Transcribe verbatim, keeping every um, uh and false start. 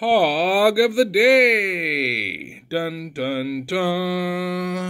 P O G of the day. Dun, dun, dun.